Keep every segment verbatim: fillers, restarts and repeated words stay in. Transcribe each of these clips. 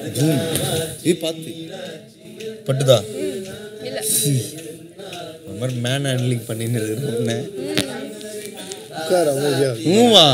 இது பார்த்து பட்டுதா இல்ல அந்த மாதிரி மேன் ஹேண்ட்லிங் பண்ணின்னு இருக்கிறேன் உட்கார அமைதியா ஊவா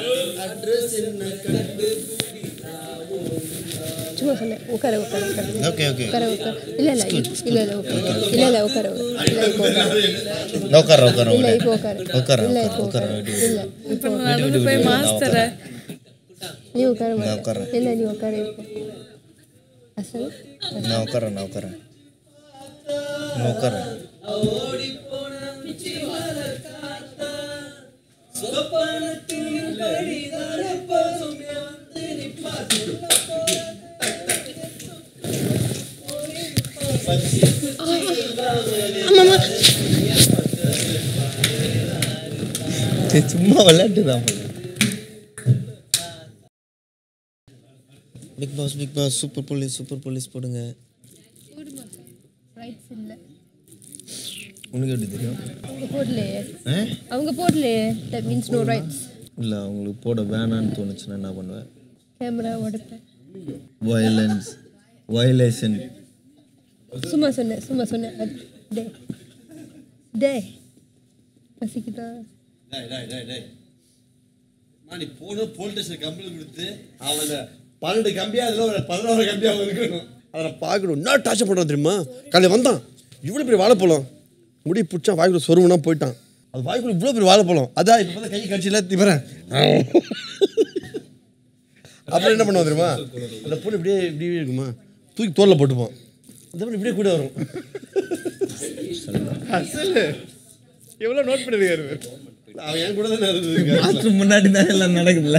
சும்மா சொன்னேன் உட்கார உட்கார உட்கார ஓகே ஓகே உட்கார உட்கார இல்ல இல்ல இல்ல இல்ல உட்கார இல்ல இல்ல உட்கார இல்ல இப்போ உட்கார உட்கார இல்ல இப்போ உட்கார உட்கார இல்ல இப்போ உட்கார இல்ல இப்போ நடந்து போய் மாஸ்டர் நீ உட்கார நான் உட்காரேன் இல்ல நீ உட்கார இப்போ அசல் நான் உட்காரேன் நான் உட்காரேன் நான் உட்காரேன் சும்மா விளையாட்டுதான் Big Boss Big Boss super police super police போடுங்க ரைட்ஸ் இல்ல உனக்கு எப்படி தெரியும் அவங்க போடலையே அவங்க போடலையே தட் மீன்ஸ் நோ ரைட்ஸ் இல்லை அவங்களுக்கு போட வேணான்னு தோணுச்சுன்னா என்ன பண்ணுவேன் கேமரா உடைப்பேன் வயலன்ஸ் வயலேஷன் சும்மா சொன்னேன் சும்மா சொன்னேன் அது டே டே பசிக்குதா நீ போன போலீஸ் ஸ்டேஷன் கம்ப்ளைண்ட் கொடுத்து அவனை பன்னெண்டு கம்பியா அதில் ஒரு பதினோரு கம்பியா இருக்கணும் அதை பார்க்கணும் என்ன டார்ச்சர் பண்ணுறான் தெரியுமா காலையில் வந்தான் இவ்வளோ பெரிய வாழைப்பழம் முடி பிடிச்சா வாய்க்குள்ள சொருவுனா போயிட்டான் அது வாய்க்குள்ள இவ்வளோ பெரிய வாழைப்பழம் அதான் இப்போ பார்த்தா கை கட்சியில் திவறேன் அப்புறம் என்ன பண்ணுவோம் தெரியுமா அந்த பொண்ணு இப்படியே இப்படியே இருக்குமா தூக்கி தோலில் போட்டுப்போம் அந்த பொண்ணு இப்படியே கூட வரும் சொல்லு எவ்வளோ நோட் பண்ணிருக்காரு அவன் என் கூட தானே இருந்தது மாற்று முன்னாடி தான் எல்லாம் நடக்குதுல்ல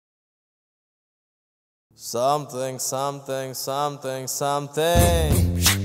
Something, something, something, something.